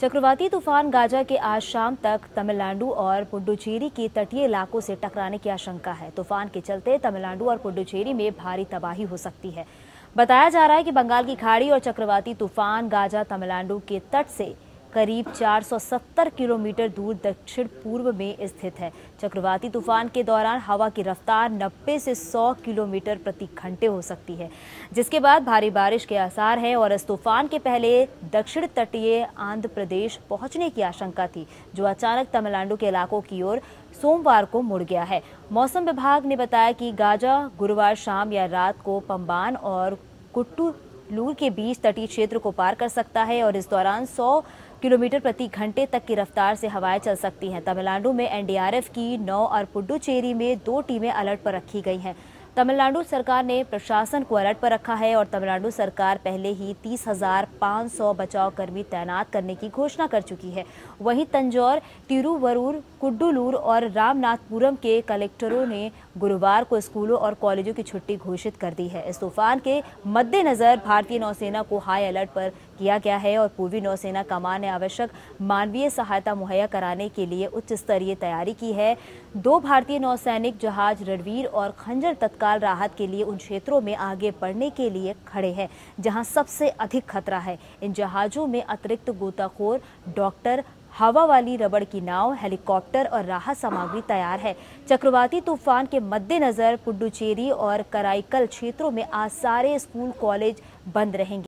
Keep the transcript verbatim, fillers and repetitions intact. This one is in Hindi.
चक्रवाती तूफान गाजा के आज शाम तक तमिलनाडु और पुडुचेरी के तटीय इलाकों से टकराने की आशंका है। तूफान के चलते तमिलनाडु और पुडुचेरी में भारी तबाही हो सकती है। बताया जा रहा है कि बंगाल की खाड़ी और चक्रवाती तूफान गाजा तमिलनाडु के तट से करीब चार सौ सत्तर किलोमीटर दूर दक्षिण पूर्व में स्थित है। चक्रवाती तूफान के दौरान हवा की रफ्तार नब्बे से सौ किलोमीटर प्रति घंटे हो सकती है, जिसके बाद भारी बारिश के आसार हैं और इस तूफान के पहले दक्षिण तटीय आंध्र प्रदेश पहुंचने की आशंका थी, जो अचानक तमिलनाडु के इलाकों की ओर सोमवार को मुड़ गया है। मौसम विभाग ने बताया कि गाजा गुरुवार शाम या रात को पंबान और कुट्टूलूर के बीच तटीय क्षेत्र को पार कर सकता है और इस दौरान सौ किलोमीटर प्रति घंटे तक की रफ्तार से हवाएं चल सकती हैं। तमिलनाडु में एन डी आर एफ की नौ और पुडुचेरी में दो टीमें अलर्ट पर रखी गई हैं। तमिलनाडु सरकार ने प्रशासन को अलर्ट पर रखा है और तमिलनाडु सरकार पहले ही तीस हजार पाँच सौ बचाव कर्मी तैनात करने की घोषणा कर चुकी है। वहीं तंजौर, तिरुवरूर, कुड्डूलूर और रामनाथपुरम के कलेक्टरों ने गुरुवार को स्कूलों और कॉलेजों की छुट्टी घोषित कर दी है। इस तूफान के मद्देनजर भारतीय नौसेना को हाई अलर्ट पर किया गया है और पूर्वी नौसेना कमान ने आवश्यक मानवीय सहायता मुहैया कराने के लिए उच्च स्तरीय तैयारी की है। दो भारतीय नौसैनिक जहाज रणवीर और खंजर तत्काल राहत के लिए उन क्षेत्रों में आगे बढ़ने के लिए खड़े हैं जहां सबसे अधिक खतरा है। इन जहाजों में अतिरिक्त गोताखोर, डॉक्टर, हवा वाली रबड़ की नाव, हेलीकॉप्टर और राहत सामग्री तैयार है। चक्रवाती तूफान के मद्देनजर पुडुचेरी और कराईकल क्षेत्रों में आज सारे स्कूल कॉलेज बंद रहेंगे।